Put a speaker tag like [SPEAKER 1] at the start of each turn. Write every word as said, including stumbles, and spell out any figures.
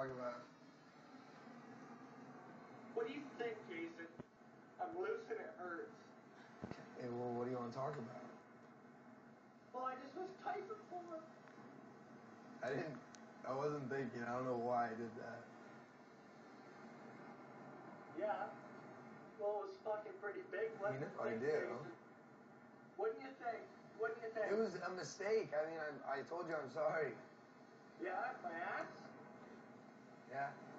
[SPEAKER 1] talk about?
[SPEAKER 2] What do you think, Jason? I'm loose and it hurts.
[SPEAKER 1] Hey, well, what do you want to talk about?
[SPEAKER 2] Well, I just was typing for him.
[SPEAKER 1] I didn't, I wasn't thinking. I don't know why I did that.
[SPEAKER 2] Yeah. Well, it was fucking pretty big. What
[SPEAKER 1] You
[SPEAKER 2] do
[SPEAKER 1] know,
[SPEAKER 2] you
[SPEAKER 1] I
[SPEAKER 2] think,
[SPEAKER 1] did,
[SPEAKER 2] Jason?
[SPEAKER 1] huh?
[SPEAKER 2] What do you think? What do you think?
[SPEAKER 1] It was a mistake. I mean, I, I told you I'm sorry.
[SPEAKER 2] Yeah, my ass?
[SPEAKER 1] Yeah.